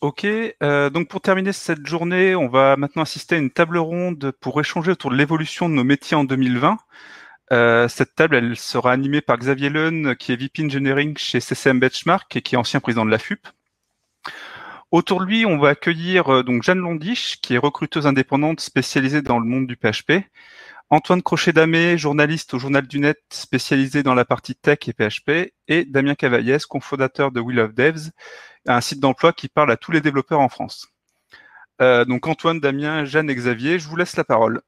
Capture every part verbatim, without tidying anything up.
Ok, euh, donc pour terminer cette journée, on va maintenant assister à une table ronde pour échanger autour de l'évolution de nos métiers en deux mille vingt. Euh, cette table, elle sera animée par Xavier Leun, qui est V P Engineering chez C C M Benchmark et qui est ancien président de la F U P. Autour de lui, on va accueillir euh, donc Jeanne Londiche, qui est recruteuse indépendante spécialisée dans le monde du P H P. Antoine Crochet-Damé, journaliste au Journal du Net spécialisé dans la partie tech et P H P, et Damien Cavaillès, cofondateur de We Love Devs, un site d'emploi qui parle à tous les développeurs en France. Euh, donc Antoine, Damien, Jeanne et Xavier, je vous laisse la parole.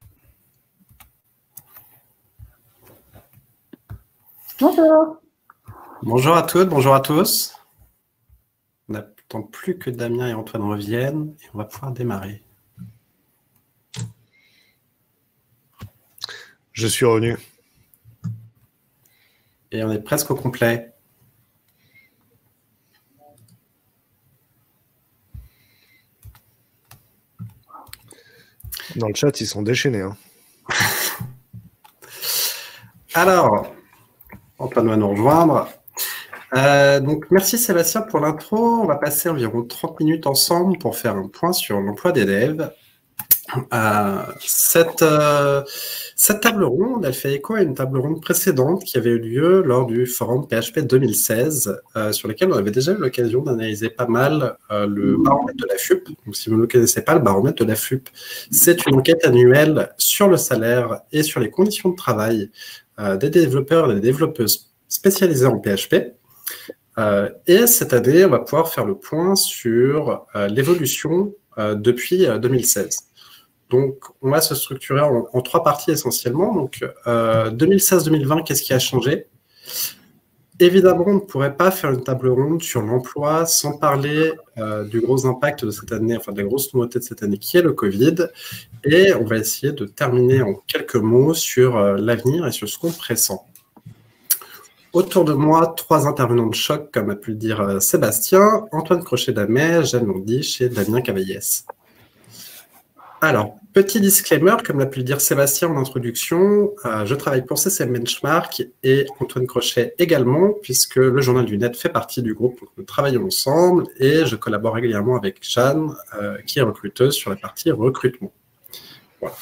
Bonjour. Bonjour à toutes, bonjour à tous. On n'attend plus que Damien et Antoine reviennent et on va pouvoir démarrer. Je suis revenu. Et on est presque au complet. Dans le chat, ils sont déchaînés. Hein. Alors, Antoine va nous rejoindre. Euh, donc, merci Sébastien pour l'intro. On va passer environ trente minutes ensemble pour faire un point sur l'emploi des devs. Euh, cette, euh, cette table ronde, elle fait écho à une table ronde précédente qui avait eu lieu lors du forum P H P deux mille seize, euh, sur lequel on avait déjà eu l'occasion d'analyser pas mal euh, le baromètre de la F U P. Donc, si vous ne connaissez pas le baromètre de la F U P, c'est une enquête annuelle sur le salaire et sur les conditions de travail euh, des développeurs et des développeuses spécialisés en P H P. Euh, et cette année, on va pouvoir faire le point sur euh, l'évolution euh, depuis euh, deux mille seize. Donc, on va se structurer en, en trois parties essentiellement. Donc, euh, deux mille seize deux mille vingt, qu'est-ce qui a changé? Évidemment, on ne pourrait pas faire une table ronde sur l'emploi sans parler euh, du gros impact de cette année, enfin de la grosse nouveauté de cette année qui est le Covid. Et on va essayer de terminer en quelques mots sur euh, l'avenir et sur ce qu'on pressent. Autour de moi, trois intervenants de choc, comme a pu le dire euh, Sébastien, Antoine Crochet-Damé, Jeanne Londiche et Damien Cavaillès. Alors, petit disclaimer, comme l'a pu le dire Sébastien en introduction, euh, je travaille pour C C M Benchmark et Antoine Crochet également, puisque le Journal du Net fait partie du groupe, donc nous travaillons ensemble et je collabore régulièrement avec Jeanne, euh, qui est recruteuse sur la partie recrutement. Voilà.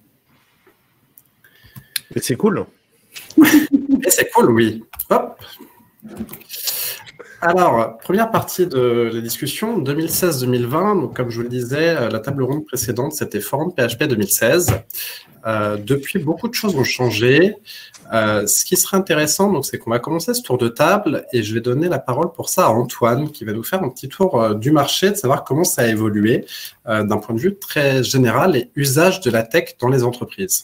Et c'est cool. Et c'est cool, oui. Hop. Alors, première partie de la discussion, deux mille seize deux mille vingt. Donc, comme je vous le disais, la table ronde précédente, c'était Forum P H P deux mille seize. Euh, depuis, beaucoup de choses ont changé. Euh, ce qui serait intéressant, donc, c'est qu'on va commencer ce tour de table et je vais donner la parole pour ça à Antoine, qui va nous faire un petit tour euh, du marché, de savoir comment ça a évolué euh, d'un point de vue très général et usage de la tech dans les entreprises.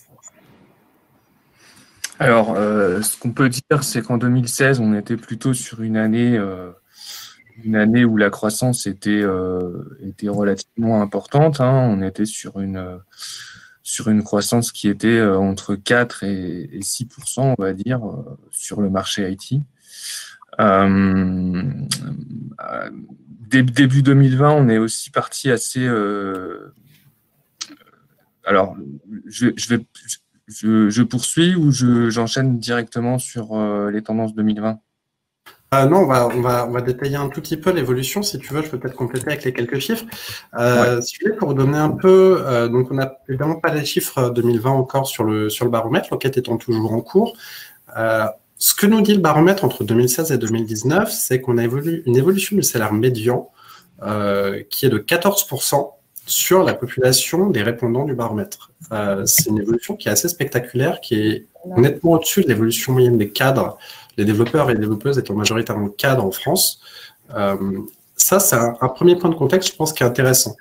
Alors, euh, ce qu'on peut dire, c'est qu'en deux mille seize, on était plutôt sur une année, euh, une année où la croissance était, euh, était relativement importante. Hein. On était sur une, euh, sur une croissance qui était euh, entre quatre et six pour cent, on va dire, euh, sur le marché I T. Euh, euh, début deux mille vingt, on est aussi parti assez... Euh, alors, je, je vais... Je, je poursuis ou je, j'enchaîne directement sur euh, les tendances deux mille vingt? euh, Non, on va, on, va, on va détailler un tout petit peu l'évolution. Si tu veux, je peux peut-être compléter avec les quelques chiffres. Euh, ouais. Si tu veux, pour vous donner un peu, euh, donc on n'a évidemment pas les chiffres deux mille vingt encore sur le, sur le baromètre, l'enquête étant toujours en cours. Euh, ce que nous dit le baromètre entre deux mille seize et deux mille dix-neuf, c'est qu'on a évolué, une évolution du salaire médian euh, qui est de quatorze pour cent sur la population des répondants du baromètre. Euh, c'est une évolution qui est assez spectaculaire, qui est nettement au-dessus de l'évolution moyenne des cadres, les développeurs et les développeuses étant majoritairement cadres en France. Euh, ça, c'est un, un premier point de contexte, je pense, qui est intéressant.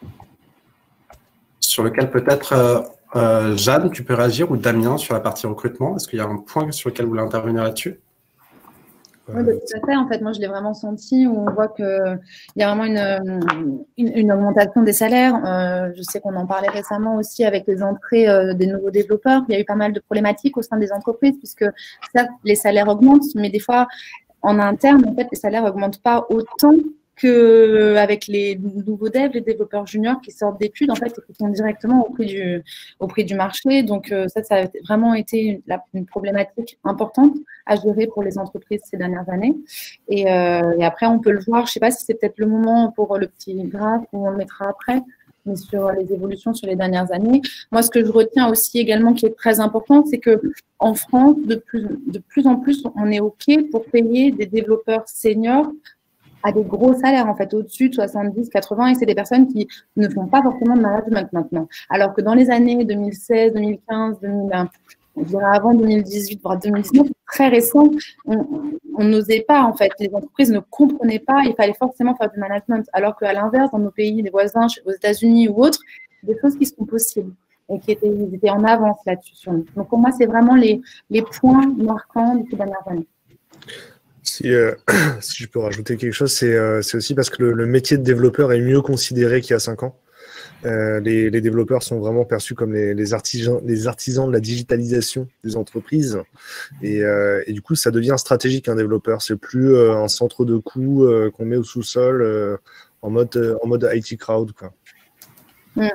Sur lequel peut-être, euh, euh, Jeanne, tu peux réagir, ou Damien, sur la partie recrutement. Est-ce qu'il y a un point sur lequel vous voulez intervenir là-dessus? Oui, bah, tout à fait. En fait, moi, je l'ai vraiment senti, où on voit qu'il y a vraiment une, une, une augmentation des salaires. Euh, je sais qu'on en parlait récemment aussi avec les entrées euh, des nouveaux développeurs. Il y a eu pas mal de problématiques au sein des entreprises, puisque certes, les salaires augmentent, mais des fois, en interne, en fait, les salaires n'augmentent pas autant qu'avec les nouveaux devs, les développeurs juniors qui sortent d'études, en fait, et qui sont directement au prix du, au prix du marché. Donc, euh, ça, ça a vraiment été une, une problématique importante à gérer pour les entreprises ces dernières années. Et, euh, et après, on peut le voir, je ne sais pas si c'est peut-être le moment pour le petit graphe où on le mettra après, mais sur les évolutions sur les dernières années. Moi, ce que je retiens aussi également qui est très important, c'est qu'en France, de plus, de plus en plus, on est OK pour payer des développeurs seniors à des gros salaires, en fait, au-dessus de soixante-dix, quatre-vingts, et c'est des personnes qui ne font pas forcément de management maintenant. Alors que dans les années deux mille seize, deux mille quinze, deux mille vingt, on dirait avant deux mille dix-huit, voire deux mille dix-neuf, très récent, on n'osait pas, en fait. Les entreprises ne comprenaient pas, il fallait forcément faire du management. Alors qu'à l'inverse, dans nos pays, les voisins, aux États-Unis ou autres, des choses qui sont possibles et qui étaient, ils étaient en avance là-dessus sur nous. Donc, pour moi, c'est vraiment les, les points marquants de ces dernières années. Si, euh, si je peux rajouter quelque chose, c'est euh, aussi parce que le, le métier de développeur est mieux considéré qu'il y a cinq ans. Euh, les, les développeurs sont vraiment perçus comme les, les, artisans, les artisans de la digitalisation des entreprises. Et, euh, et du coup, ça devient stratégique un développeur. C'est plus euh, un centre de coûts euh, qu'on met au sous-sol euh, en, mode, euh, en mode I T crowd, quoi. Mm.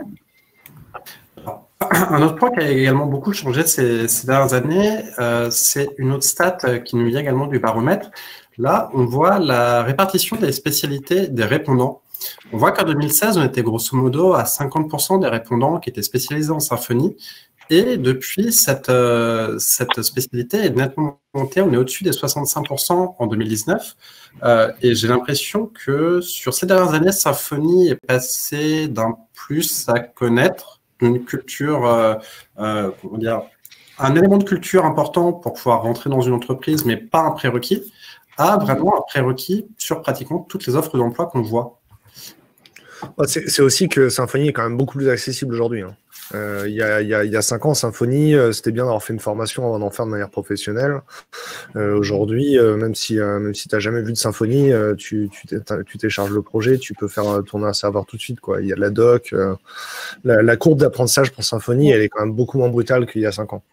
Un autre point qui a également beaucoup changé ces, ces dernières années, euh, c'est une autre stat qui nous vient également du baromètre. Là, on voit la répartition des spécialités des répondants. On voit qu'en deux mille seize, on était grosso modo à cinquante pour cent des répondants qui étaient spécialisés en symphonie. Et depuis, cette, euh, cette spécialité est nettement montée. On est au-dessus des soixante-cinq pour cent en deux mille dix-neuf. Euh, et j'ai l'impression que sur ces dernières années, Symfony est passé d'un plus à connaître, une culture, euh, euh, comment dire, un élément de culture important pour pouvoir rentrer dans une entreprise, mais pas un prérequis, à vraiment un prérequis sur pratiquement toutes les offres d'emploi qu'on voit. C'est aussi que Symfony est quand même beaucoup plus accessible aujourd'hui. Hein. Euh, il, y a, il, y a, il y a cinq ans, Symfony, euh, c'était bien d'avoir fait une formation avant d'en faire de manière professionnelle. Euh, aujourd'hui, euh, même si, euh, même si tu n'as jamais vu de Symfony, euh, tu, tu télécharges le projet, tu peux faire tourner un serveur tout de suite, quoi. Il y a de la doc. Euh, la, la courbe d'apprentissage pour Symfony, elle est quand même beaucoup moins brutale qu'il y a cinq ans.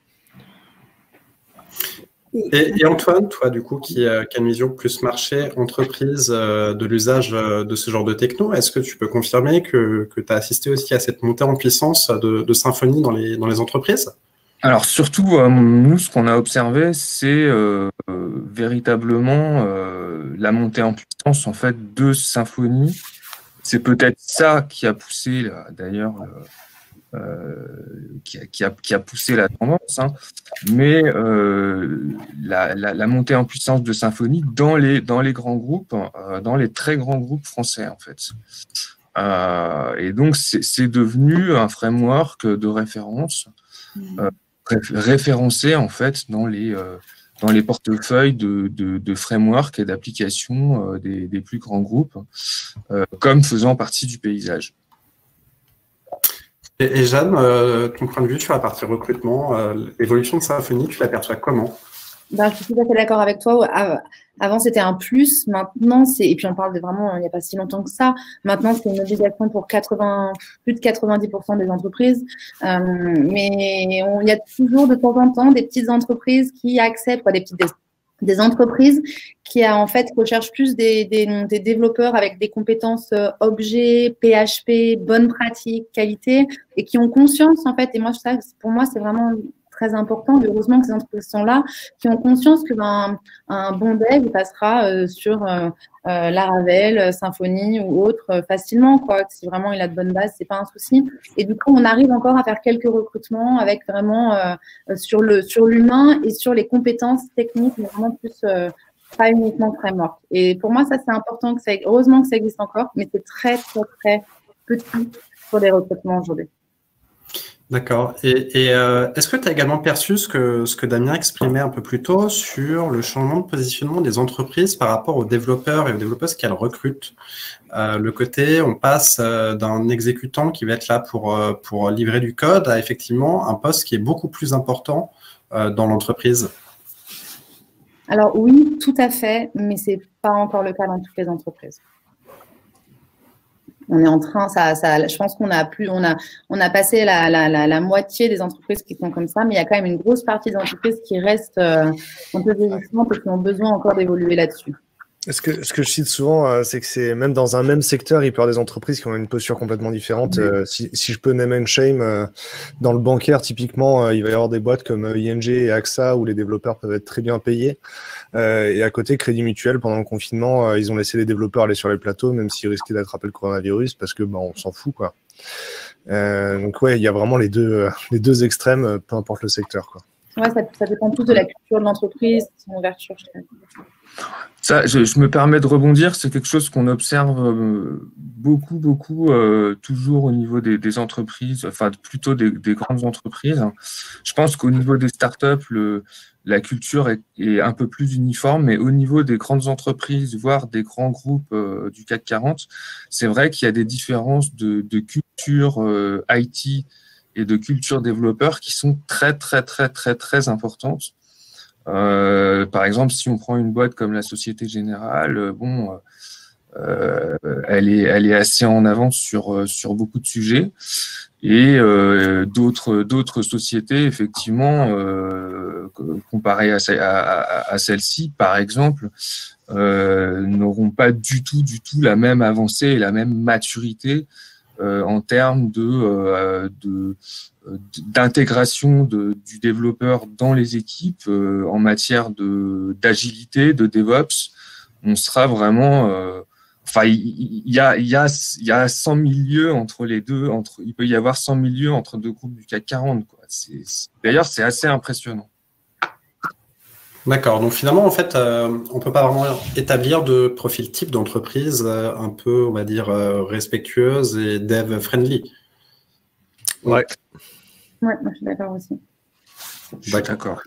Et, et Antoine, toi, du coup, qui, euh, qui a une vision plus marché, entreprise euh, de l'usage euh, de ce genre de techno, est-ce que tu peux confirmer que, que tu as assisté aussi à cette montée en puissance de, de Symfony dans les, dans les entreprises? Alors, surtout, euh, nous, ce qu'on a observé, c'est euh, euh, véritablement euh, la montée en puissance, en fait, de Symfony. C'est peut-être ça qui a poussé, d'ailleurs, Euh, qui, a, qui, a, qui a poussé la tendance, hein. Mais euh, la, la, la montée en puissance de Symfony dans les, dans les grands groupes, euh, dans les très grands groupes français, en fait. Euh, et donc, c'est devenu un framework de référence, euh, référencé, en fait, dans les, euh, dans les portefeuilles de, de, de frameworks et d'applications euh, des, des plus grands groupes, euh, comme faisant partie du paysage. Et, et Jeanne, euh, ton point de vue sur la partie recrutement, euh, l'évolution de Symfony, tu l'aperçois comment? Ben, je suis tout à fait d'accord avec toi. Avant, c'était un plus. Maintenant, c'est, et puis on parle de vraiment, il n'y a pas si longtemps que ça. Maintenant, c'est une obligation pour quatre-vingts, plus de quatre-vingt-dix pour cent des entreprises. Euh, mais on, il y a toujours de temps en temps des petites entreprises qui acceptent, quoi, des petites, des, des entreprises qui, a, en fait, recherchent plus des, des, des développeurs avec des compétences euh, objets, P H P, bonnes pratiques, qualité, et qui ont conscience, en fait. Et moi, ça, pour moi, c'est vraiment très important, heureusement que ces entreprises sont là, qui ont conscience que ben, un bon dev, il passera euh, sur euh, euh, Laravel, Symfony ou autre euh, facilement, quoi. Si vraiment il a de bonnes bases, c'est pas un souci. Et du coup, on arrive encore à faire quelques recrutements avec vraiment euh, sur le sur l'humain et sur les compétences techniques, mais vraiment plus euh, pas uniquement framework. Et pour moi, ça c'est important que ça, heureusement que ça existe encore, mais c'est très très très petit pour les recrutements aujourd'hui. D'accord. Et, et euh, est-ce que tu as également perçu ce que, ce que Damien exprimait un peu plus tôt sur le changement de positionnement des entreprises par rapport aux développeurs et aux développeuses qu'elles recrutent? Euh, le côté, on passe euh, d'un exécutant qui va être là pour, euh, pour livrer du code à effectivement un poste qui est beaucoup plus important euh, dans l'entreprise. Alors oui, tout à fait, mais c'est pas encore le cas dans toutes les entreprises. On est en train, ça, ça, je pense qu'on a plus, on a, on a passé la, la, la, la moitié des entreprises qui sont comme ça, mais il y a quand même une grosse partie des entreprises qui restent euh, un peu résistantes et qui ont besoin encore d'évoluer là-dessus. Ce que, ce que je cite souvent, euh, c'est que c'est même dans un même secteur, il peut y avoir des entreprises qui ont une posture complètement différente. Oui. Euh, si, si je peux name and shame, euh, dans le bancaire, typiquement, euh, il va y avoir des boîtes comme euh, I N G et AXA où les développeurs peuvent être très bien payés. Euh, et à côté, Crédit Mutuel, pendant le confinement, euh, ils ont laissé les développeurs aller sur les plateaux, même s'ils risquaient d'attraper le coronavirus, parce que bah, on s'en fout, quoi. Euh, donc ouais, il y a vraiment les deux, euh, les deux extrêmes, euh, peu importe le secteur, quoi. Ouais, ça, ça dépend tout de la culture de l'entreprise, de son ouverture. Je dirais. Ça, je, je me permets de rebondir, c'est quelque chose qu'on observe euh, beaucoup, beaucoup, euh, toujours au niveau des, des entreprises, enfin plutôt des, des grandes entreprises. Je pense qu'au niveau des startups, le, la culture est, est un peu plus uniforme, mais au niveau des grandes entreprises, voire des grands groupes euh, du CAC quarante, c'est vrai qu'il y a des différences de, de culture euh, I T et de culture développeur qui sont très, très, très, très, très importantes. Euh, par exemple, si on prend une boîte comme la Société Générale, euh, bon, euh, elle est, elle est assez en avance sur sur beaucoup de sujets, et euh, d'autres d'autres sociétés, effectivement, euh, comparées à, à, à celle-ci, par exemple, euh, n'auront pas du tout, du tout la même avancée et la même maturité euh, en termes de euh, de d'intégration de, du développeur dans les équipes euh, en matière de d'agilité, de DevOps. On sera vraiment, euh, enfin, il y, y a il y a il y a cent mille lieues entre les deux, entre il peut y avoir cent mille lieues entre deux groupes du CAC quarante, quoi. C'est, c'est, d'ailleurs, c'est assez impressionnant. D'accord. Donc finalement, en fait, euh, on peut pas vraiment établir de profil type d'entreprise euh, un peu, on va dire, euh, respectueuse et dev friendly. Ouais. Ouais, moi, je suis d'accord aussi. D'accord.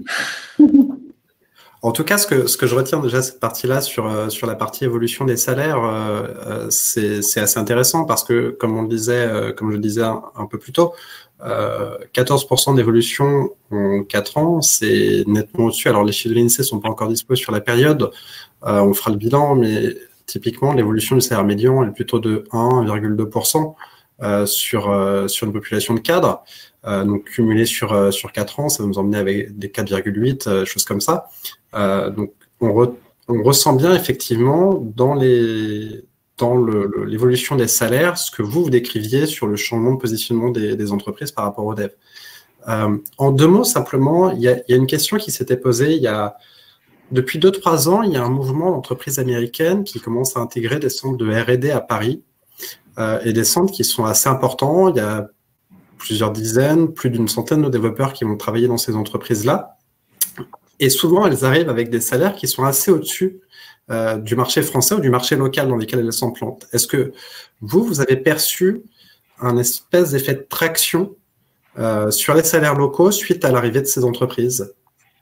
En tout cas, ce que, ce que je retiens déjà cette partie-là sur, euh, sur la partie évolution des salaires, euh, euh, c'est, c'est assez intéressant parce que, comme on le disait, euh, comme je le disais un, un peu plus tôt, euh, quatorze pour cent d'évolution en quatre ans, c'est nettement au-dessus. Alors, les chiffres de l'INSEE sont pas encore dispo sur la période, euh, on fera le bilan, mais typiquement, l'évolution du salaire médian est plutôt de un virgule deux pour cent euh, sur, euh, sur une population de cadres. Euh, donc cumulé sur euh, sur quatre ans, ça va nous emmener avec des quatre virgule huit, euh, choses comme ça. Euh, donc on, re, on ressent bien effectivement dans les dans le, le, l'évolution des salaires ce que vous vous décriviez sur le changement de positionnement des, des entreprises par rapport aux devs. Euh, en deux mots simplement, il y a, il y a une question qui s'était posée il y a depuis deux trois ans, il y a un mouvement d'entreprises américaines qui commence à intégrer des centres de R et D à Paris euh, et des centres qui sont assez importants. Il y a plusieurs dizaines, plus d'une centaine de développeurs qui vont travailler dans ces entreprises-là. Et souvent, elles arrivent avec des salaires qui sont assez au-dessus euh, du marché français ou du marché local dans lequel elles s'implantent. Est-ce que vous, vous avez perçu un espèce d'effet de traction euh, sur les salaires locaux suite à l'arrivée de ces entreprises ?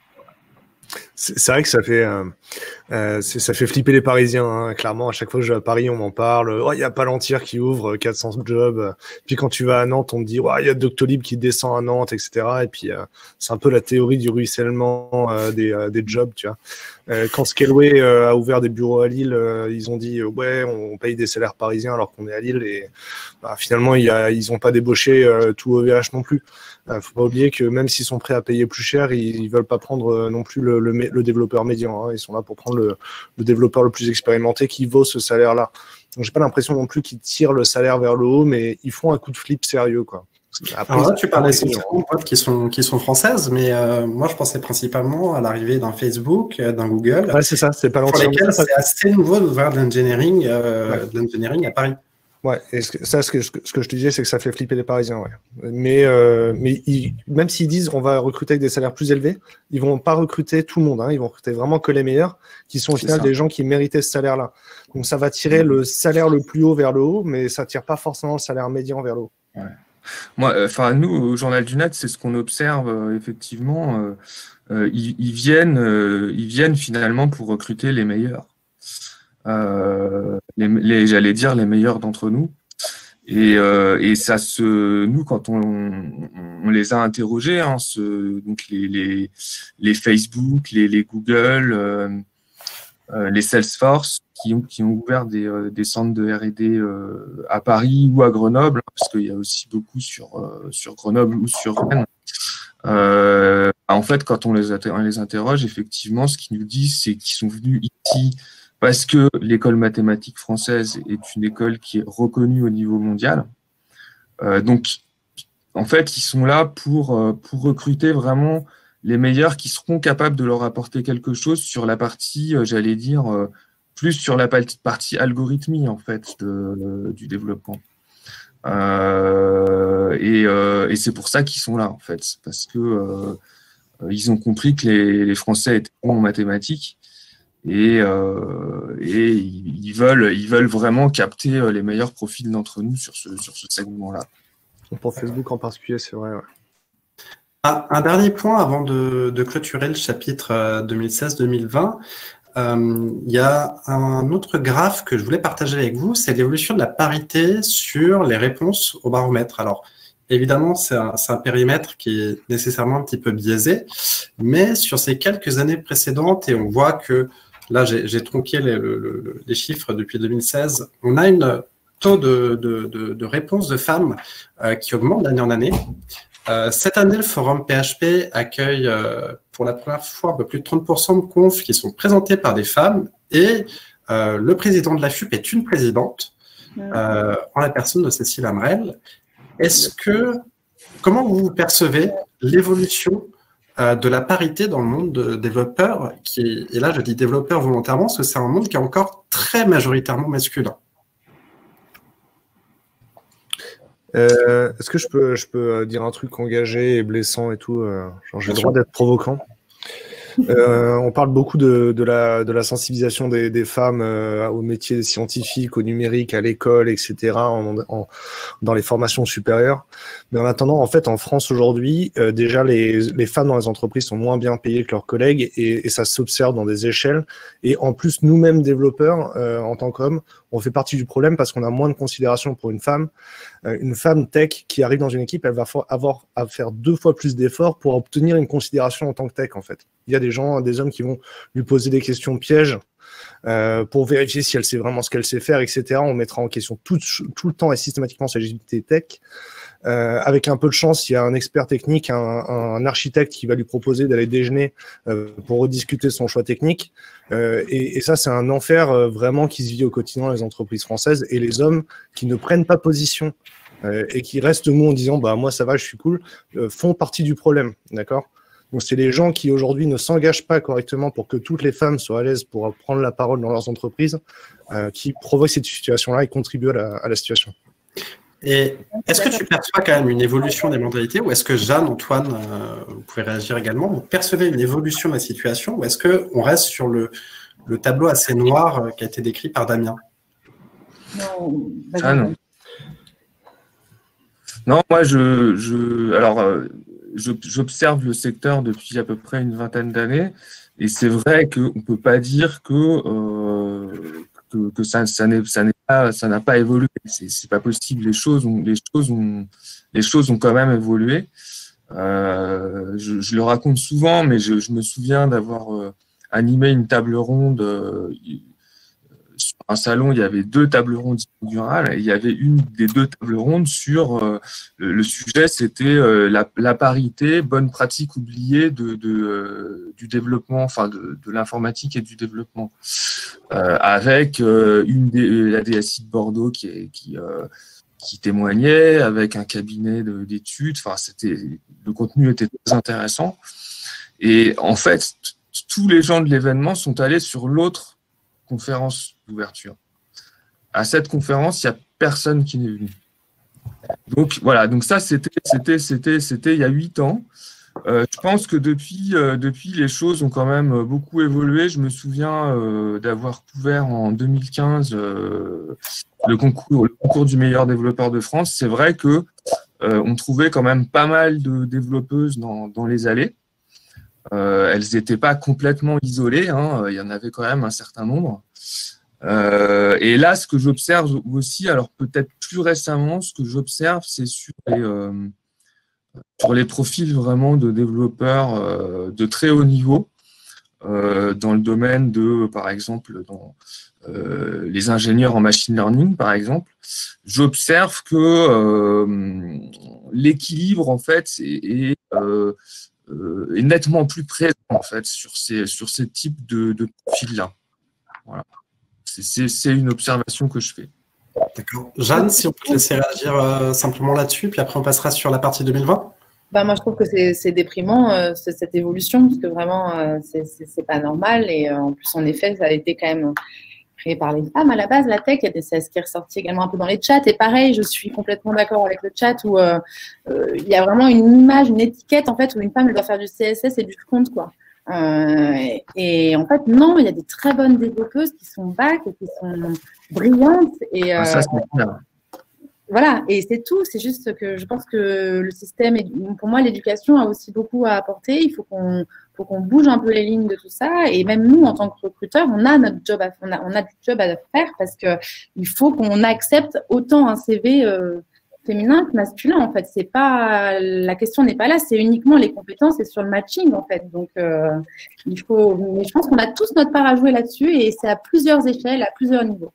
C'est, c'est vrai que ça fait, euh, euh, c'est, ça fait flipper les Parisiens, hein. Clairement, à chaque fois que je vais à Paris, on m'en parle. Oh, il y a Palantir qui ouvre quatre cents jobs. Puis quand tu vas à Nantes, on te dit, oh, il y a Doctolib qui descend à Nantes, et cetera. Et puis, euh, c'est un peu la théorie du ruissellement euh, des, euh, des jobs, tu vois. Euh, quand Scaleway euh, a ouvert des bureaux à Lille, euh, ils ont dit, euh, ouais, on paye des salaires parisiens alors qu'on est à Lille. Et bah, finalement, il y a, ils n'ont pas débauché euh, tout O V H non plus. Il ne faut pas oublier que même s'ils sont prêts à payer plus cher, ils ne veulent pas prendre euh, non plus le, le, le développeur médian, hein. Ils sont là pour prendre le, le développeur le plus expérimenté qui vaut ce salaire-là. Donc, j'ai pas l'impression non plus qu'ils tirent le salaire vers le haut, mais ils font un coup de flip sérieux, quoi. Après, alors là, tu parlais essentiellement de boîtes qui sont, qui sont françaises, mais euh, moi, je pensais principalement à l'arrivée d'un Facebook, d'un Google. Ouais, c'est ça, c'est pas pour lesquels c'est assez nouveau d'ouvrir de l'engineering, euh, ouais. de l'engineering à Paris. Ouais, et ce que, ça, ce que, ce que je te disais, c'est que ça fait flipper les Parisiens, ouais. Mais, euh, mais ils, même s'ils disent on va recruter avec des salaires plus élevés, ils vont pas recruter tout le monde, hein. Ils vont recruter vraiment que les meilleurs, qui sont au final des gens qui méritaient ce salaire-là. Donc ça va tirer mmh. le salaire le plus haut vers le haut, mais ça tire pas forcément le salaire médian vers le haut. Ouais. Moi, enfin, euh, nous, au Journal du Net, c'est ce qu'on observe, euh, effectivement. Euh, euh, ils, ils, viennent, euh, ils viennent finalement pour recruter les meilleurs. Euh, les, les, j'allais dire les meilleurs d'entre nous. Et, euh, et ça se, nous, quand on, on les a interrogés, hein, ce, donc les, les, les Facebook, les, les Google, euh, euh, les Salesforce, qui ont, qui ont ouvert des, euh, des centres de R et D euh, à Paris ou à Grenoble, parce qu'il y a aussi beaucoup sur, euh, sur Grenoble ou sur Rennes. Euh, en fait, quand on les, on les interroge, effectivement, ce qu'ils nous disent, c'est qu'ils sont venus ici parce que l'école mathématique française est une école qui est reconnue au niveau mondial. Euh, donc, en fait, ils sont là pour, euh, pour recruter vraiment les meilleurs qui seront capables de leur apporter quelque chose sur la partie, euh, j'allais dire, euh, plus sur la partie algorithmie, en fait, de, euh, du développement. Euh, et euh, et c'est pour ça qu'ils sont là, en fait, parce que euh, ils ont compris que les, les Français étaient bons en mathématiques et, euh, et ils, ils, veulent, ils veulent vraiment capter les meilleurs profils d'entre nous sur ce, sur ce segment-là. Pour Facebook en particulier, c'est vrai. Ouais. Un, un dernier point avant de, de clôturer le chapitre deux mille seize deux mille vingt. Euh, il y a un autre graphe que je voulais partager avec vous, c'est l'évolution de la parité sur les réponses au baromètre. Alors, évidemment, c'est un, c'est un périmètre qui est nécessairement un petit peu biaisé, mais sur ces quelques années précédentes, et on voit que, là, j'ai, j'ai tronqué les, le, le, les chiffres depuis deux mille seize, on a une taux de, de, de, de réponse de femmes euh, qui augmente d'année en année. Euh, cette année, le forum P H P accueille euh, pour la première fois un peu plus de trente pour cent de confs qui sont présentés par des femmes et euh, le président de la F U P est une présidente euh, en la personne de Cécile Amrel. Est-ce que, comment vous percevez l'évolution euh, de la parité dans le monde de développeurs qui, et là je dis développeurs volontairement parce que c'est un monde qui est encore très majoritairement masculin? Euh, est-ce que je peux, je peux dire un truc engagé et blessant et tout euh, genre, j'ai le droit d'être provoquant. Euh, on parle beaucoup de, de, la, de la sensibilisation des, des femmes euh, aux métiers scientifiques, au numérique, à l'école, et cetera, en, en, dans les formations supérieures. Mais en attendant, en fait, en France aujourd'hui, euh, déjà, les, les femmes dans les entreprises sont moins bien payées que leurs collègues et, et ça s'observe dans des échelles. Et en plus, nous-mêmes, développeurs, euh, en tant qu'hommes, on fait partie du problème parce qu'on a moins de considération pour une femme. Euh, une femme tech qui arrive dans une équipe, elle va avoir à faire deux fois plus d'efforts pour obtenir une considération en tant que tech, en fait. Il y a des gens, des hommes qui vont lui poser des questions pièges euh, pour vérifier si elle sait vraiment ce qu'elle sait faire, et cetera. On mettra en question tout, tout le temps et systématiquement sa agilité tech. Euh, avec un peu de chance, il y a un expert technique, un, un architecte qui va lui proposer d'aller déjeuner euh, pour rediscuter son choix technique. Euh, et, et ça, c'est un enfer euh, vraiment qui se vit au quotidien dans les entreprises françaises. Et les hommes qui ne prennent pas position euh, et qui restent mous en disant bah moi ça va, je suis cool, euh, font partie du problème, d'accord ? Donc c'est les gens qui aujourd'hui ne s'engagent pas correctement pour que toutes les femmes soient à l'aise pour prendre la parole dans leurs entreprises, euh, qui provoquent cette situation-là et contribuent à la, à la situation. Et est-ce que tu perçois quand même une évolution des mentalités ou est-ce que Jeanne, Antoine, euh, vous pouvez réagir également, vous percevez une évolution de la situation ou est-ce qu'on reste sur le, le tableau assez noir euh, qui a été décrit par Damien? Non, ah non. Non, moi, je, je alors, euh, je, j'observe le secteur depuis à peu près une vingtaine d'années et c'est vrai qu'on ne peut pas dire que, euh, que, que ça, ça n'est, ça n'est pas, ça n'a pas évolué. C'est, c'est pas possible. Les choses ont, les choses ont, les choses ont quand même évolué. Euh, je, je le raconte souvent, mais je, je me souviens d'avoir euh, animé une table ronde euh, sur un salon. Il y avait deux tables rondes inaugurales. Et il y avait une des deux tables rondes sur euh, le, le sujet, c'était euh, la, la parité, bonne pratique oubliée de, de euh, du développement, enfin de, de l'informatique et du développement, euh, avec euh, une des, la D S I de Bordeaux qui est, qui euh, qui témoignait, avec un cabinet de, d'études. Enfin, c'était, le contenu était très intéressant. Et en fait, t- tous les gens de l'événement sont allés sur l'autre conférence d'ouverture. À cette conférence, il n'y a personne qui n'est venu. Donc voilà, donc ça, c'était, c'était, c'était, c'était il y a huit ans. Euh, je pense que depuis, euh, depuis, les choses ont quand même beaucoup évolué. Je me souviens euh, d'avoir couvert en deux mille quinze euh, le concours, le concours du meilleur développeur de France. C'est vrai que euh, on trouvait quand même pas mal de développeuses dans, dans les allées. Euh, elles n'étaient pas complètement isolées, hein. Il y en avait quand même un certain nombre. Euh, et là, ce que j'observe aussi, alors peut-être plus récemment, ce que j'observe, c'est sur les euh, sur les profils vraiment de développeurs euh, de très haut niveau, euh, dans le domaine de, par exemple, dans euh, les ingénieurs en machine learning, par exemple, j'observe que euh, l'équilibre, en fait, est, est, euh, euh, est nettement plus présent, en fait, sur ces, sur ces types de, de profils-là. Voilà. c'est une observation que je fais. D'accord. Jeanne, si on peut te laisser réagir euh, simplement là-dessus, puis après on passera sur la partie deux mille vingt. Bah, moi, je trouve que c'est déprimant, euh, cette évolution, parce que vraiment, euh, c'est pas normal. Et euh, en plus, en effet, ça a été quand même créé par les femmes à la base, la tech. C'est ce qui est ressorti également un peu dans les chats. Et pareil, je suis complètement d'accord avec le chat où euh, euh, il y a vraiment une image, une étiquette, en fait, où une femme, elle doit faire du C S S et du front, quoi. Euh, et, et en fait, non, il y a des très bonnes développeuses qui sont back et qui sont brillantes. Et, euh, ça, c'est clair. Voilà, et c'est tout. C'est juste que je pense que le système, et pour moi, l'éducation a aussi beaucoup à apporter. Il faut qu'on faut qu'on bouge un peu les lignes de tout ça. Et même nous, en tant que recruteurs, on a notre job, à, on a, on a du job à faire parce que il faut qu'on accepte autant un C V euh, féminin que masculin. En fait, c'est pas la question n'est pas là. C'est uniquement les compétences et sur le matching, en fait. Donc, euh, il faut. Mais je pense qu'on a tous notre part à jouer là-dessus, et c'est à plusieurs échelles, à plusieurs niveaux.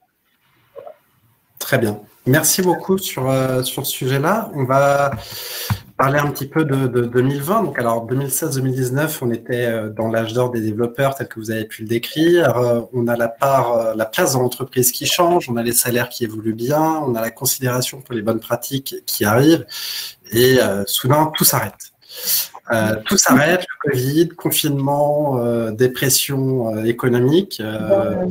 Très bien. Merci beaucoup sur, euh, sur ce sujet-là. On va parler un petit peu de, de deux mille vingt. Donc, alors, deux mille seize deux mille dix-neuf, on était dans l'âge d'or des développeurs, tel que vous avez pu le décrire. Euh, on a la part, la place dans l'entreprise qui change, on a les salaires qui évoluent bien, on a la considération pour les bonnes pratiques qui arrivent, et euh, soudain, tout s'arrête. Euh, tout s'arrête, le Covid, confinement, euh, dépression euh, économique. Euh,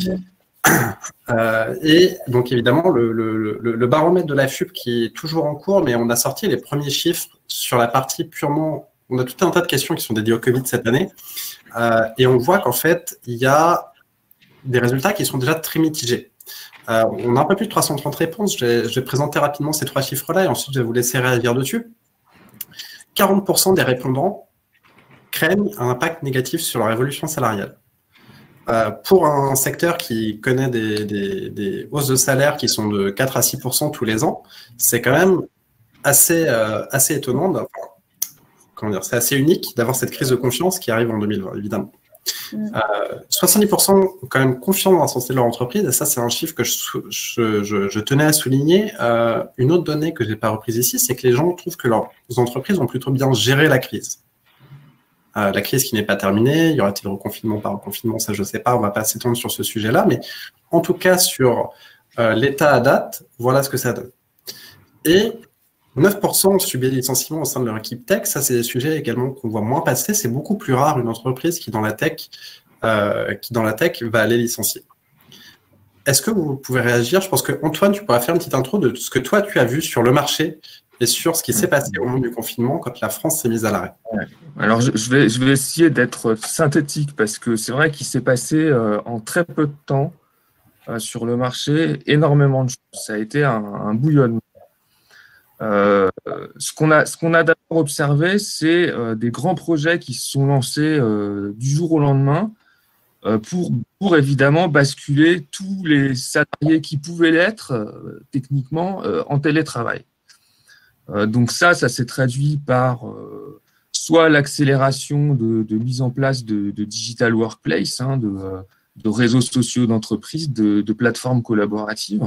Euh, et donc évidemment le, le, le, le baromètre de la F U P qui est toujours en cours, mais on a sorti les premiers chiffres sur la partie purement, on a tout un tas de questions qui sont dédiées au Covid cette année, euh, et on voit qu'en fait il y a des résultats qui sont déjà très mitigés. Euh, on a un peu plus de trois cent trente réponses. Je vais, je vais présenter rapidement ces trois chiffres-là et ensuite je vais vous laisser réagir dessus. quarante pour cent des répondants craignent un impact négatif sur leur évolution salariale. Euh, pour un secteur qui connaît des, des, des hausses de salaire qui sont de quatre à six pour cent tous les ans, c'est quand même assez, euh, assez étonnant, enfin, comment dire, c'est assez unique d'avoir cette crise de confiance qui arrive en deux mille vingt, évidemment. Mmh. Euh, soixante-dix pour cent ont quand même confiance dans la santé de leur entreprise, et ça, c'est un chiffre que je, je, je, je tenais à souligner. Euh, une autre donnée que je n'ai pas reprise ici, c'est que les gens trouvent que leurs entreprises ont plutôt bien géré la crise. Euh, la crise qui n'est pas terminée, il y aura-t-il reconfinement par reconfinement, ça je ne sais pas, on ne va pas s'étendre sur ce sujet-là, mais en tout cas sur euh, l'état à date, voilà ce que ça donne. Et neuf pour cent ont subi des licenciements au sein de leur équipe tech, ça c'est des sujets également qu'on voit moins passer, c'est beaucoup plus rare une entreprise qui dans la tech, euh, qui dans la tech va aller licencier. Est-ce que vous pouvez réagir? Je pense que Antoine, tu pourras faire une petite intro de ce que toi tu as vu sur le marché et sur ce qui s'est passé au moment du confinement quand la France s'est mise à l'arrêt. Alors, je, je, vais, je vais essayer d'être synthétique parce que c'est vrai qu'il s'est passé euh, en très peu de temps euh, sur le marché énormément de choses. Ça a été un, un bouillonnement. Euh, ce qu'on a, ce qu'on a d'abord observé, c'est euh, des grands projets qui se sont lancés euh, du jour au lendemain euh, pour, pour évidemment basculer tous les salariés qui pouvaient l'être euh, techniquement euh, en télétravail. Euh, donc ça, ça s'est traduit par euh, soit l'accélération de, de mise en place de, de digital workplace, hein, de, de réseaux sociaux d'entreprise, de, de plateformes collaboratives,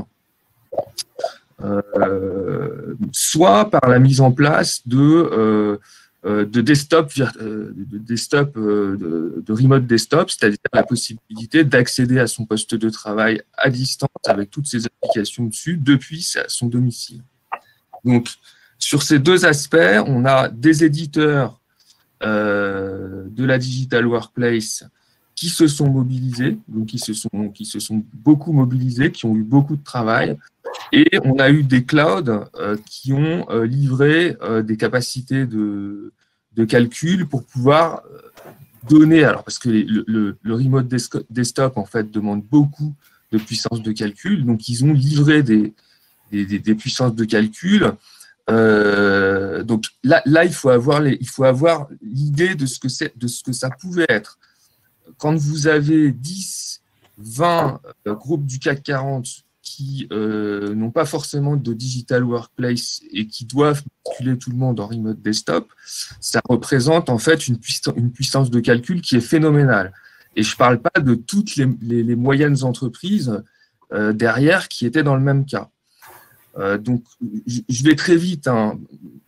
euh, soit par la mise en place de, euh, de desktop, de, desktop de, de remote desktop, c'est-à-dire la possibilité d'accéder à son poste de travail à distance avec toutes ses applications dessus depuis son domicile. Donc, sur ces deux aspects, on a des éditeurs euh, de la digital workplace qui se sont mobilisés, donc qui se sont, qui se sont beaucoup mobilisés, qui ont eu beaucoup de travail, et on a eu des clouds euh, qui ont euh, livré euh, des capacités de, de calcul pour pouvoir donner, alors parce que le, le, le remote desktop en fait demande beaucoup de puissance de calcul, donc ils ont livré des, des, des, des puissances de calcul. Euh, donc là, là, il faut avoir les, il faut avoir l'idée de ce que c'est, de ce que ça pouvait être. Quand vous avez dix, vingt euh, groupes du C A C quarante qui euh, n'ont pas forcément de digital workplace et qui doivent basculer tout le monde en remote desktop, ça représente en fait une, puissance, une puissance de calcul qui est phénoménale. Et je ne parle pas de toutes les, les, les moyennes entreprises euh, derrière qui étaient dans le même cas. Euh, donc, je vais très vite, hein,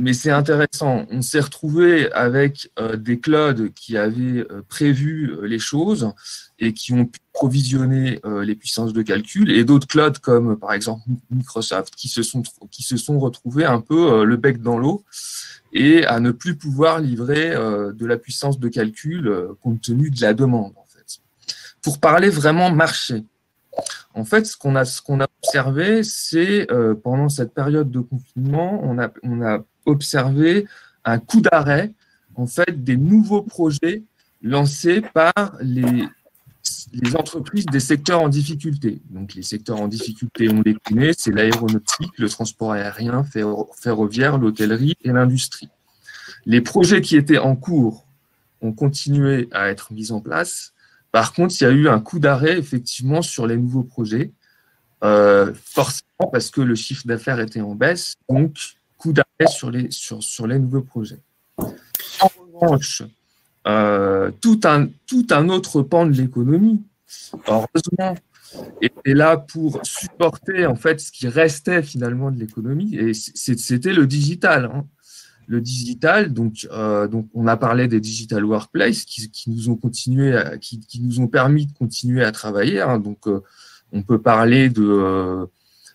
mais c'est intéressant. On s'est retrouvé avec euh, des clouds qui avaient euh, prévu euh, les choses et qui ont pu provisionner euh, les puissances de calcul, et d'autres clouds comme par exemple Microsoft qui se sont, qui se sont retrouvés un peu euh, le bec dans l'eau et à ne plus pouvoir livrer euh, de la puissance de calcul euh, compte tenu de la demande. En fait. Pour parler vraiment marché, en fait, ce qu'on a, ce qu'on a observé, c'est euh, pendant cette période de confinement, on a, on a observé un coup d'arrêt en fait, des nouveaux projets lancés par les, les entreprises des secteurs en difficulté. Donc, les secteurs en difficulté, on les connaît, c'est l'aéronautique, le transport aérien, ferroviaire, l'hôtellerie et l'industrie. Les projets qui étaient en cours ont continué à être mis en place. Par contre, il y a eu un coup d'arrêt, effectivement, sur les nouveaux projets, euh, forcément parce que le chiffre d'affaires était en baisse, donc coup d'arrêt sur les, sur, sur les nouveaux projets. En revanche, euh, tout, un, tout un autre pan de l'économie, heureusement, était là pour supporter en fait, ce qui restait finalement de l'économie, et c'était le digital. Hein. Le digital, donc, euh, donc on a parlé des digital workplace qui, qui nous ont continué, à, qui, qui nous ont permis de continuer à travailler. Hein. Donc, euh, on peut parler de, euh,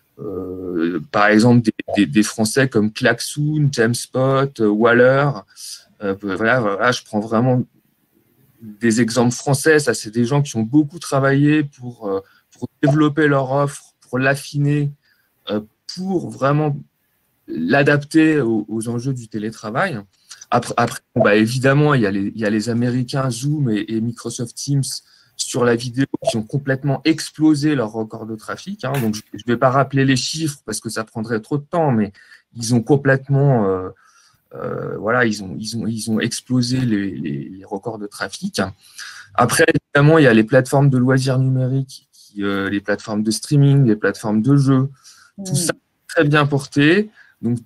euh, par exemple, des, des, des Français comme Klaxoon, Jamspot, euh, Waller. Euh, voilà, voilà, je prends vraiment des exemples français. Ça, c'est des gens qui ont beaucoup travaillé pour, euh, pour développer leur offre, pour l'affiner, euh, pour vraiment l'adapter aux, aux enjeux du télétravail. Après, après bon, bah, évidemment, il y, a les, il y a les Américains Zoom et, et Microsoft Teams sur la vidéo qui ont complètement explosé leur record de trafic. Hein. Donc, je ne vais pas rappeler les chiffres parce que ça prendrait trop de temps, mais ils ont complètement, euh, euh, voilà, ils ont, ils ont, ils ont explosé les, les, les records de trafic. Après, évidemment, il y a les plateformes de loisirs numériques, qui, euh, les plateformes de streaming, les plateformes de jeux, mmh. tout ça très bien porté. Donc,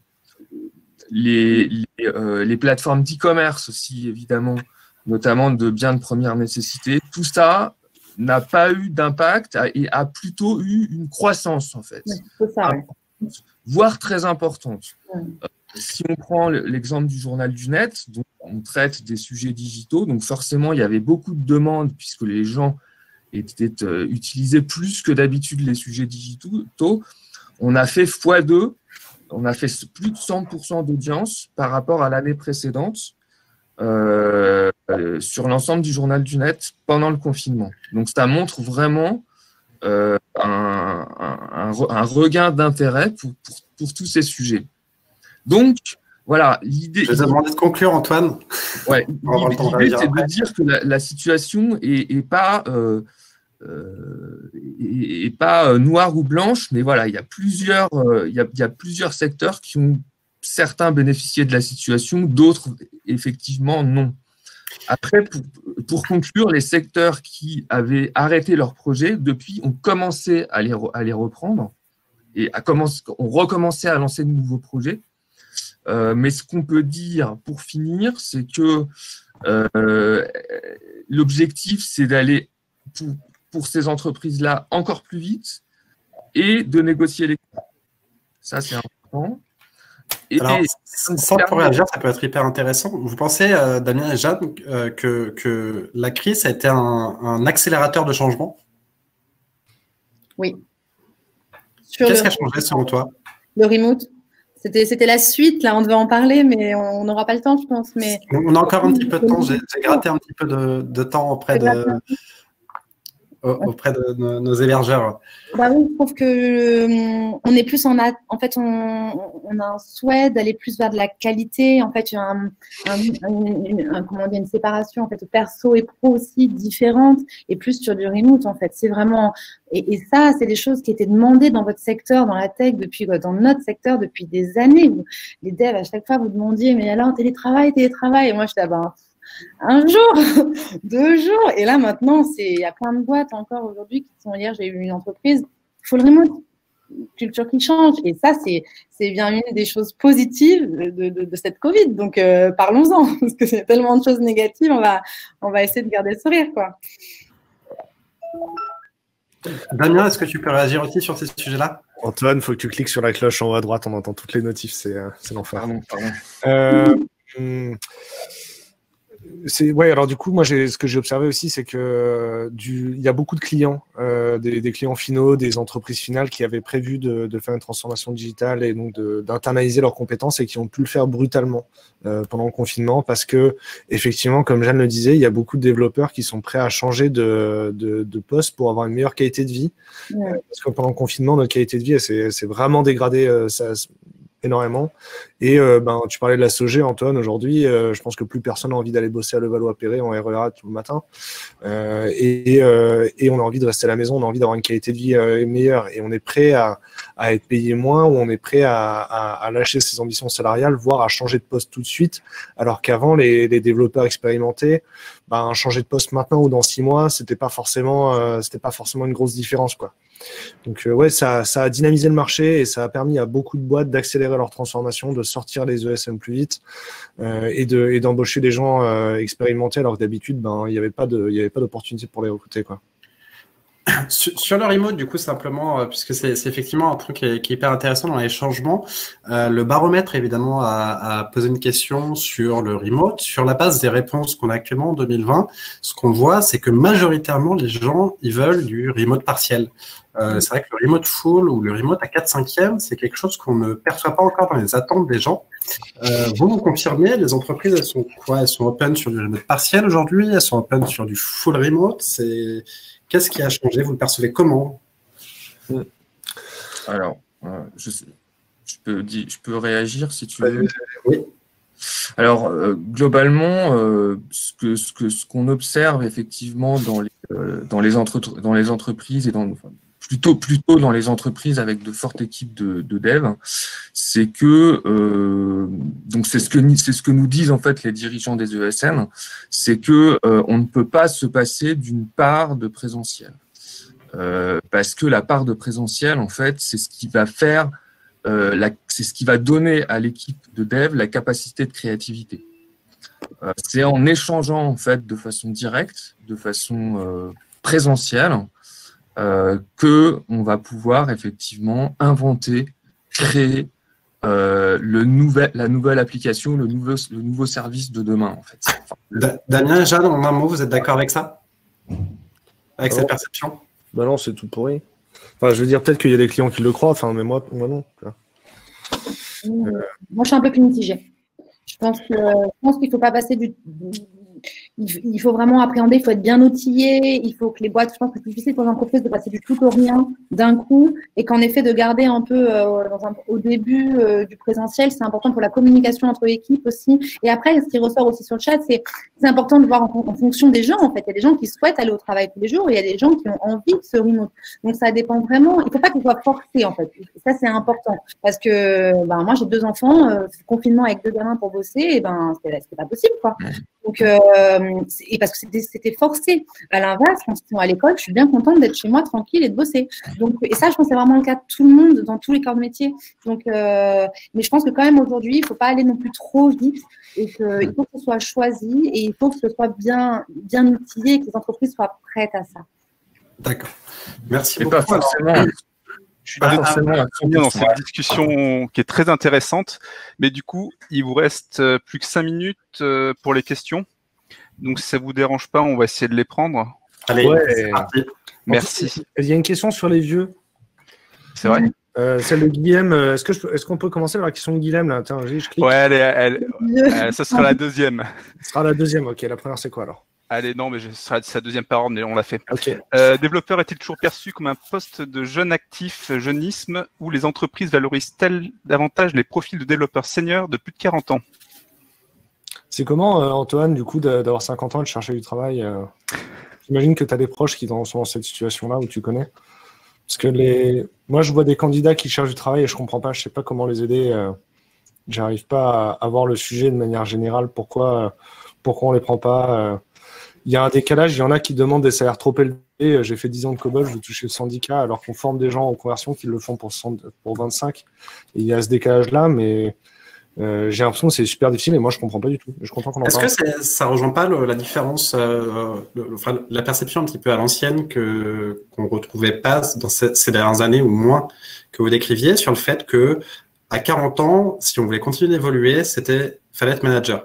les, les, euh, les plateformes d'e-commerce aussi, évidemment, notamment de biens de première nécessité, tout ça n'a pas eu d'impact et a plutôt eu une croissance, en fait. C'est ça, ouais. Voire très importante. Ouais. Euh, si on prend l'exemple du journal du net, donc on traite des sujets digitaux, donc forcément, il y avait beaucoup de demandes puisque les gens étaient, euh, utilisaient plus que d'habitude les sujets digitaux. On a fait fois deux. On a fait plus de cent pour cent d'audience par rapport à l'année précédente euh, euh, sur l'ensemble du journal du net pendant le confinement. Donc, ça montre vraiment euh, un, un, un regain d'intérêt pour, pour, pour tous ces sujets. Donc, voilà, l'idée… Je vous ai demandé de conclure, Antoine. Ouais, l'idée, c'est de dire que la, la situation n'est pas… Euh, Euh, et, et pas euh, noire ou blanche, mais voilà, il y a plusieurs, euh, il y a, il y a plusieurs secteurs qui ont certains bénéficié de la situation, d'autres effectivement non. Après, pour, pour conclure, les secteurs qui avaient arrêté leur projet depuis ont commencé à les, à les reprendre et à commencer, ont recommencé à lancer de nouveaux projets. Euh, mais ce qu'on peut dire pour finir, c'est que euh, l'objectif, c'est d'aller pour pour ces entreprises-là encore plus vite et de négocier les coûts. Ça, c'est important. Et Alors, sans pour réagir, ça peut être hyper intéressant. Vous pensez, euh, Damien et Jeanne, euh, que, que la crise a été un, un accélérateur de changement? Oui. Qu'est-ce qui a changé selon toi? Le remote. C'était la suite, là, on devait en parler, mais on n'aura pas le temps, je pense. Mais... On a encore un petit peu de temps. J'ai gratté un petit peu de, de temps auprès de... auprès de nos, nos hébergeurs. Bah oui, je trouve que euh, on est plus en a, en fait on, on a un souhait d'aller plus vers de la qualité, en fait un, un, un, un, comment dire, une séparation en fait perso et pro aussi différente et plus sur du remote en fait. C'est vraiment et, et ça c'est des choses qui étaient demandées dans votre secteur, dans la tech depuis dans notre secteur depuis des années. Où les devs à chaque fois vous demandiez mais alors télétravail, télétravail et moi je dis ah ben un jour, deux jours, et là maintenant, il y a plein de boîtes encore aujourd'hui qui sont, hier j'ai eu une entreprise, full remote, culture qui change, et ça c'est bien une des choses positives de, de, de cette Covid, donc euh, parlons-en, parce que c'est tellement de choses négatives, on va, on va essayer de garder le sourire, quoi. Damien, est-ce que tu peux réagir aussi sur ces sujets-là? Antoine, il faut que tu cliques sur la cloche en haut à droite, on entend toutes les notifs, c'est euh, l'enfer. Pardon, pardon. Euh, hum, ouais, alors du coup, moi, ce que j'ai observé aussi, c'est que du, il y a beaucoup de clients, euh, des, des clients finaux, des entreprises finales qui avaient prévu de, de faire une transformation digitale et donc d'internaliser leurs compétences et qui ont pu le faire brutalement euh, pendant le confinement parce que, effectivement, comme Jeanne le disait, il y a beaucoup de développeurs qui sont prêts à changer de, de, de poste pour avoir une meilleure qualité de vie. Ouais. Euh, parce que pendant le confinement, notre qualité de vie, c'est vraiment dégradée. Euh, ça, énormément. Et euh, ben, tu parlais de la Sogé, Antoine, aujourd'hui, euh, je pense que plus personne n'a envie d'aller bosser à Levallois-Perret en R E R A tout le matin. Euh, et, euh, et on a envie de rester à la maison, on a envie d'avoir une qualité de vie euh, meilleure. Et on est prêt à, à être payé moins ou on est prêt à, à, à lâcher ses ambitions salariales, voire à changer de poste tout de suite. Alors qu'avant, les, les développeurs expérimentés, ben, changer de poste maintenant ou dans six mois, c'était pas forcément, euh, c'était pas forcément une grosse différence, quoi. Donc euh, ouais, ça, ça a dynamisé le marché et ça a permis à beaucoup de boîtes d'accélérer leur transformation, de sortir les E S M plus vite euh, et de et d'embaucher des gens euh, expérimentés alors que d'habitude, ben il n'y avait pas de il y avait pas d'opportunité pour les recruter, quoi. Sur, sur le remote, du coup, simplement, euh, puisque c'est effectivement un truc qui est, qui est hyper intéressant dans les changements, euh, le baromètre, évidemment, a, a posé une question sur le remote. Sur la base des réponses qu'on a actuellement en deux mille vingt, ce qu'on voit, c'est que majoritairement, les gens, ils veulent du remote partiel. Euh, c'est vrai que le remote full ou le remote à quatre cinquièmes, c'est quelque chose qu'on ne perçoit pas encore dans les attentes des gens. Euh, vous nous confirmez, les entreprises, elles sont quoi? Elles sont open sur du remote partiel aujourd'hui? Elles sont open sur du full remote? C'est... Qu'est-ce qui a changé? Vous le percevez comment? Alors, euh, je, je, peux dire, je peux réagir si tu veux. Oui. Alors, euh, globalement, euh, ce que ce que ce qu'on observe effectivement dans les euh, dans les entre dans les entreprises et dans enfin, plutôt plutôt dans les entreprises avec de fortes équipes de, de dev, c'est que euh, donc c'est ce que c'est ce que nous disent en fait les dirigeants des E S N, c'est que euh, on ne peut pas se passer d'une part de présentiel euh, parce que la part de présentiel en fait c'est ce qui va faire euh, la, c'est ce qui va donner à l'équipe de dev la capacité de créativité. Euh, c'est en échangeant en fait de façon directe, de façon euh, présentielle. Euh, que on va pouvoir effectivement inventer, créer euh, le nouvel, la nouvelle application, le nouveau, le nouveau service de demain en fait. Enfin, le... Damien, Jeanne, en un mot, vous êtes d'accord avec ça? Avec oh. cette perception? Bah non, c'est tout pourri. Enfin, je veux dire, peut-être qu'il y a des clients qui le croient, enfin, mais moi, moi non. Euh... Moi, je suis un peu plus mitigée. Je pense que, je pense qu'il ne faut pas passer du... Il faut vraiment appréhender, il faut être bien outillé, il faut que les boîtes, je pense que c'est difficile pour les entreprises de passer du tout au rien d'un coup et qu'en effet de garder un peu euh, dans un, au début euh, du présentiel, c'est important pour la communication entre équipes aussi. Et après, ce qui ressort aussi sur le chat, c'est important de voir en, en fonction des gens en fait. Il y a des gens qui souhaitent aller au travail tous les jours et il y a des gens qui ont envie de se remote. Donc ça dépend vraiment, il ne faut pas qu'ils soient forcés en fait. Et ça c'est important parce que ben, moi j'ai deux enfants, euh, confinement avec deux gamins pour bosser, et ben c'est pas possible quoi. Donc, euh, et parce que c'était forcé. À l'inverse, quand ils sont à l'école, je suis bien contente d'être chez moi tranquille et de bosser. Donc, et ça, je pense que c'est vraiment le cas de tout le monde, dans tous les corps de métier. Donc, euh, mais je pense que quand même aujourd'hui, il ne faut pas aller non plus trop vite et qu'il faut que ce soit choisi et il faut que ce soit bien, bien outillé et que les entreprises soient prêtes à ça. D'accord. Merci et beaucoup. Pas forcément. Je suis pas forcément dans cette discussion qui est très intéressante, mais du coup, il vous reste plus que cinq minutes pour les questions. Donc, si ça vous dérange pas, on va essayer de les prendre. Allez, ouais. c'est parti. Merci. Il y a une question sur les vieux. C'est vrai. Euh, celle de Guilhem. Est-ce que je peux, est-ce qu'on peut commencer par la question de Guilhem là? Attends, je clique. Ouais, elle, est, elle, elle, ce sera la deuxième. Ce sera la deuxième. Ok, la première c'est quoi alors? Allez, non, mais ce sera sa deuxième parole, mais on l'a fait. Okay. Euh, développeur est-il toujours perçu comme un poste de jeune actif, jeunisme, où les entreprises valorisent-elles davantage les profils de développeurs seniors de plus de quarante ans? C'est comment, euh, Antoine, du coup, d'avoir cinquante ans et de chercher du travail euh... J'imagine que tu as des proches qui sont dans cette situation-là où tu connais. Parce que les... moi, je vois des candidats qui cherchent du travail et je comprends pas, je sais pas comment les aider. Euh... J'arrive pas à avoir le sujet de manière générale. Pourquoi, euh... pourquoi on les prend pas euh... Il y a un décalage, il y en a qui demandent des salaires trop élevés. J'ai fait dix ans de COBOL, je veux toucher cent dix K, alors qu'on forme des gens en conversion qui le font pour, cent, pour vingt-cinq. Et il y a ce décalage-là, mais Euh, j'ai l'impression que c'est super difficile et moi je comprends pas du tout. Je comprends qu'on en Est-ce parle. que ça rejoint pas le, la différence, euh, le, enfin, la perception un petit peu à l'ancienne que qu'on retrouvait pas dans ces, ces dernières années ou moins que vous décriviez sur le fait que à quarante ans, si on voulait continuer d'évoluer, c'était fallait être manager.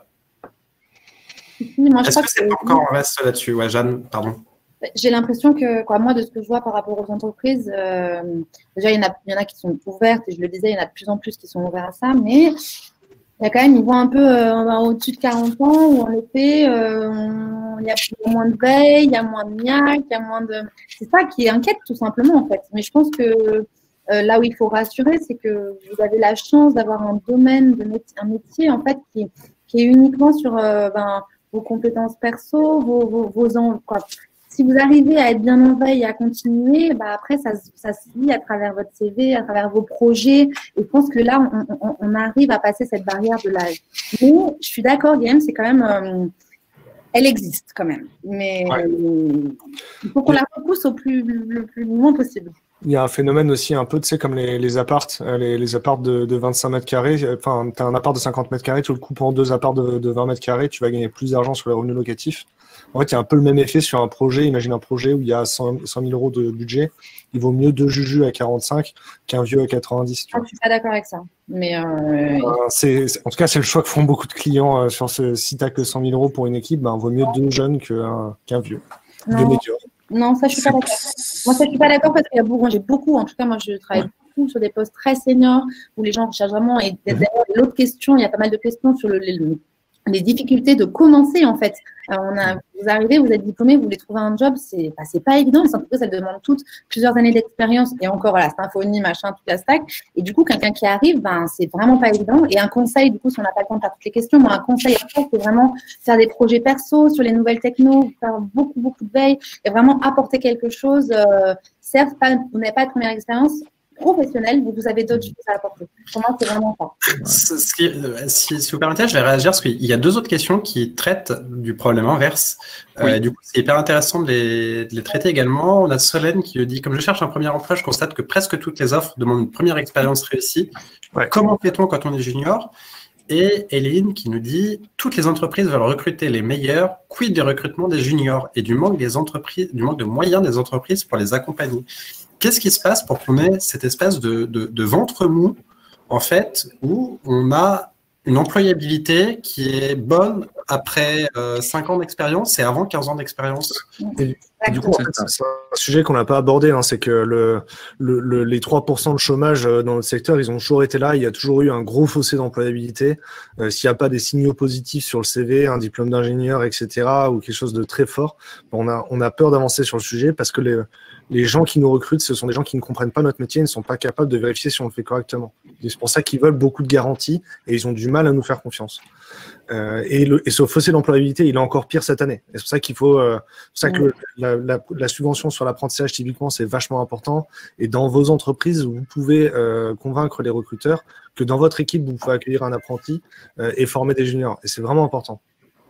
Moi, je Est-ce crois que c'est que- pas encore en reste là-dessus? Ouais, Jeanne, pardon. J'ai l'impression que, quoi, moi, de ce que je vois par rapport aux entreprises, euh, déjà, il y, en a, il y en a qui sont ouvertes, et je le disais, il y en a de plus en plus qui sont ouverts à ça, mais il y a quand même, ils voient un peu euh, au-dessus de quarante ans où, en effet, euh, on- il y a moins de veille, il y a moins de niaque, il y a moins de… C'est ça qui inquiète, tout simplement, en fait. Mais je pense que euh, là où il faut rassurer, c'est que vous avez la chance d'avoir un domaine, de métier, un métier, en fait, qui, qui est uniquement sur euh, ben, vos compétences perso, vos, vos, vos en, quoi. Si vous arrivez à être bien en veille et à continuer, bah après, ça, ça se lit à travers votre C V, à travers vos projets. Et je pense que là, on, on, on arrive à passer cette barrière de l'âge. Mais je suis d'accord, Guillaume, c'est quand même… Euh, elle existe quand même. Mais Ouais. euh, il faut qu'on la repousse au plus, le plus loin possible. Il y a un phénomène aussi un peu, tu sais, comme les, les appartes, euh, les, les appartes de, de vingt-cinq mètres carrés. Enfin, tu as un appart de cinquante mètres carrés, tu le coupes en deux apparts de, de vingt mètres carrés, tu vas gagner plus d'argent sur les revenus locatifs. En fait, il y a un peu le même effet sur un projet. Imagine un projet où il y a cent mille euros de budget. Il vaut mieux deux jujus à quarante-cinq qu'un vieux à quatre-vingt-dix. Tu Ah, vois. je suis pas d'accord avec ça. Mais euh, Euh, c'est, c'est- en tout cas, c'est le choix que font beaucoup de clients euh, sur ce. Si tu n'as que cent mille euros pour une équipe, ben, vaut mieux deux jeunes qu'un, qu'un vieux. Deux non, médiocres. non, ça, je suis pas d'accord. Moi, ça, je suis pas d'accord parce qu'il y a beaucoup, moi, j'ai beaucoup, en tout cas, moi, je travaille beaucoup sur des postes très seniors où les gens recherchent vraiment. Et d'ailleurs, l'autre question, il y a pas mal de questions sur le, les, les difficultés de commencer, en fait. Alors, on a, vous arrivez, vous êtes diplômé, vous voulez trouver un job, c'est bah, c'est pas évident. Les entreprises, elles demandent toutes plusieurs années d'expérience et encore, voilà, symphonie, machin, toute la stack. Et du coup, quelqu'un qui arrive, ben, c'est vraiment pas évident. Et un conseil, du coup, si on n'a pas le temps de faire toutes les questions, moi, un conseil à faire, c'est vraiment faire des projets perso sur les nouvelles technos, faire beaucoup, beaucoup de veille et vraiment apporter quelque chose. Euh, certes, pas, vous n'avez pas de première expérience professionnelle, mais vous avez d'autres choses à apporter. Pour moi, c'est vraiment ça. Ce- ce qui- si, si vous permettez, je vais réagir parce qu'il y a deux autres questions qui traitent du problème inverse. Oui. Euh, du coup, c'est hyper intéressant de les, de les traiter également. On a Solène qui le dit, comme je cherche un premier emploi, je constate que presque toutes les offres demandent une première expérience réussie. Ouais. Comment fait-on quand on est junior? Et Hélène qui nous dit, toutes les entreprises veulent recruter les meilleurs, quid du recrutement des juniors et du manque des entreprises, du manque de moyens des entreprises pour les accompagner. Qu'est-ce qui se passe pour qu'on ait cette espèce de, de, de ventre mou, en fait, où on a une employabilité qui est bonne après euh, cinq ans d'expérience et avant quinze ans d'expérience? Et du coup, en fait, c'est un sujet qu'on n'a pas abordé, hein, c'est que le, le, le, les trois pour cent de chômage dans notre secteur, ils ont toujours été là. Il y a toujours eu un gros fossé d'employabilité. Euh, s'il n'y a pas des signaux positifs sur le C V, un diplôme d'ingénieur, et cetera, ou quelque chose de très fort, on a, on a peur d'avancer sur le sujet parce que les, les gens qui nous recrutent, ce sont des gens qui ne comprennent pas notre métier et ne sont pas capables de vérifier si on le fait correctement. Et c'est pour ça qu'ils veulent beaucoup de garanties et ils ont du mal à nous faire confiance. Euh, et, le, et ce fossé d'employabilité, il est encore pire cette année. Et c'est pour ça qu'il faut, euh, c'est pour ça que le, la, la, la subvention sur l'apprentissage, typiquement, c'est vachement important. Et dans vos entreprises, vous pouvez euh, convaincre les recruteurs que dans votre équipe, vous pouvez accueillir un apprenti euh, et former des juniors. Et c'est vraiment important.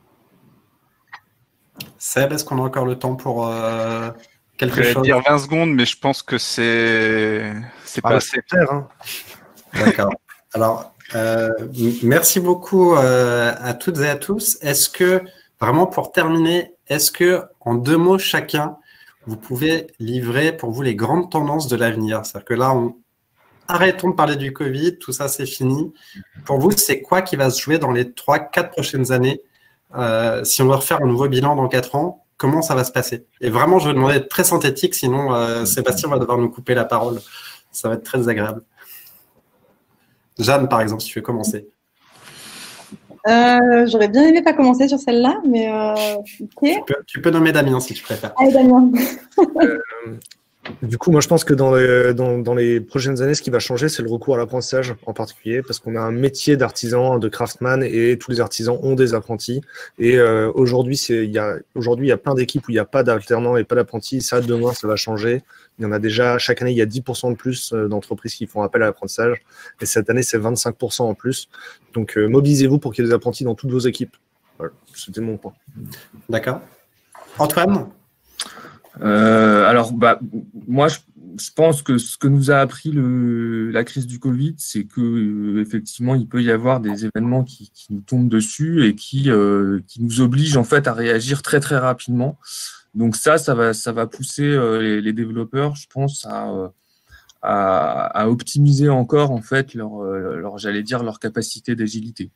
Seb, est-ce qu'on a encore le temps pour euh, quelque Je vais chose? dire vingt secondes, mais je pense que c'est c'est Ah, pas c'est assez. clair, hein. D'accord. Alors, euh, merci beaucoup euh, à toutes et à tous. Est-ce que, vraiment pour terminer, est-ce que en deux mots chacun, vous pouvez livrer pour vous les grandes tendances de l'avenir? C'est-à-dire que là, on arrêtons de parler du Covid, tout ça c'est fini. Pour vous, c'est quoi qui va se jouer dans les trois, quatre prochaines années? Euh, si on doit refaire un nouveau bilan dans quatre ans, comment ça va se passer? Et vraiment, je vais demander d'être très synthétique, sinon euh, Sébastien va devoir nous couper la parole. Ça va être très agréable. Jeanne, par exemple, si tu veux commencer. Euh, J'aurais bien aimé pas commencer sur celle-là, mais euh, ok. Tu peux, tu peux nommer Damien si tu préfères. Allez, Damien. euh, Du coup, moi, je pense que dans les, dans, dans les prochaines années, ce qui va changer, c'est le recours à l'apprentissage en particulier, parce qu'on a un métier d'artisan, de craftsman, et tous les artisans ont des apprentis. Et euh, aujourd'hui, c'est, il y a, aujourd'hui, il y a plein d'équipes où il n'y a pas d'alternants et pas d'apprentis. Ça, demain, ça va changer. Il y en a déjà, chaque année, il y a dix pour cent de plus d'entreprises qui font appel à l'apprentissage. Et cette année, c'est vingt-cinq pour cent en plus. Donc, euh, mobilisez-vous pour qu'il y ait des apprentis dans toutes vos équipes. Voilà, c'était mon point. D'accord. Antoine? Euh, alors, bah, moi, je, je pense que ce que nous a appris le, la crise du Covid, c'est que euh, effectivement, il peut y avoir des événements qui, qui nous tombent dessus et qui, euh, qui nous obligent en fait à réagir très très rapidement. Donc ça, ça va, ça va pousser euh, les, les développeurs, je pense, à, à, à optimiser encore en fait leur, leur j'allais dire, leur capacité d'agilité.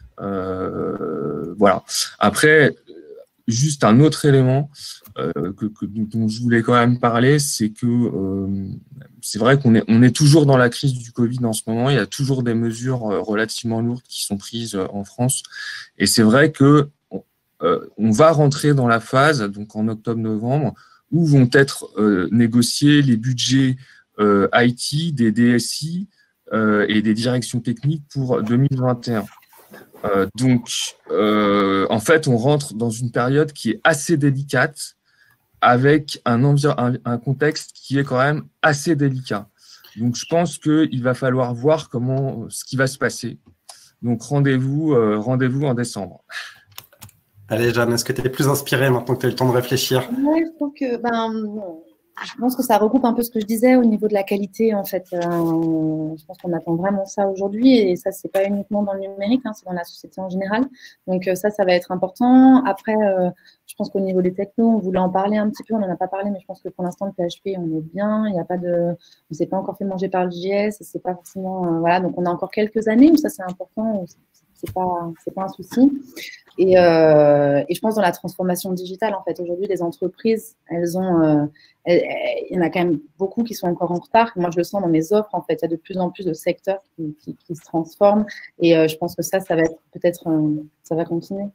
Euh, voilà. Après, juste un autre élément euh, que, que, dont je voulais quand même parler, c'est que euh, c'est vrai qu'on est, on est toujours dans la crise du Covid en ce moment. Il y a toujours des mesures relativement lourdes qui sont prises en France. Et c'est vrai que euh, on va rentrer dans la phase, donc en octobre-novembre, où vont être euh, négociés les budgets euh, I T des D S I euh, et des directions techniques pour deux mille vingt et un. Euh, donc, euh, en fait, on rentre dans une période qui est assez délicate, avec un, un, un contexte qui est quand même assez délicat. Donc, je pense qu'il va falloir voir comment, ce qui va se passer. Donc, rendez-vous euh, rendez-vous en décembre. Allez, Jeanne, est-ce que tu es plus inspirée maintenant que tu as eu le temps de réfléchir? Oui, je trouve que, ben, je pense que ça regroupe un peu ce que je disais au niveau de la qualité, en fait. Euh, je pense qu'on attend vraiment ça aujourd'hui, et ça, c'est pas uniquement dans le numérique, hein, c'est dans la société en général. Donc ça, ça va être important. Après, euh, je pense qu'au niveau des technos, on voulait en parler un petit peu, on n'en a pas parlé, mais je pense que pour l'instant, le P H P, on est bien. Il n'y a pas de, on ne s'est pas encore fait manger par le J S, c'est pas forcément, euh, voilà. Donc on a encore quelques années où ça, c'est important. C'est pas, c'est pas un souci. Et, euh, et je pense dans la transformation digitale, en fait, aujourd'hui, les entreprises, elles ont, euh, elles, elles, il y en a quand même beaucoup qui sont encore en retard. Moi, je le sens dans mes offres, en fait, il y a de plus en plus de secteurs qui, qui, qui se transforment. Et euh, je pense que ça, ça va être peut-être, euh, ça va continuer.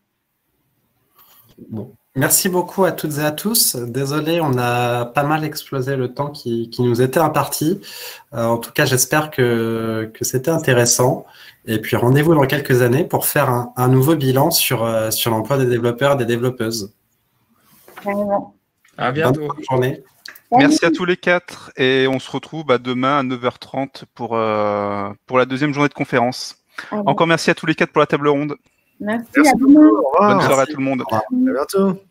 Bon. Merci beaucoup à toutes et à tous. Désolé, on a pas mal explosé le temps qui, qui nous était imparti. Euh, en tout cas, j'espère que, que c'était intéressant. Et puis, rendez-vous dans quelques années pour faire un, un nouveau bilan sur, euh, sur l'emploi des développeurs et des développeuses. Carrément. À bientôt. Bonne journée. Merci à tous les quatre. Et on se retrouve bah, demain à neuf heures trente pour, euh, pour la deuxième journée de conférence. Ah bon. Encore merci à tous les quatre pour la table ronde. Merci, Merci à demain. beaucoup. Au revoir. Bonne soirée à Merci. tout le monde. Au revoir. À bientôt.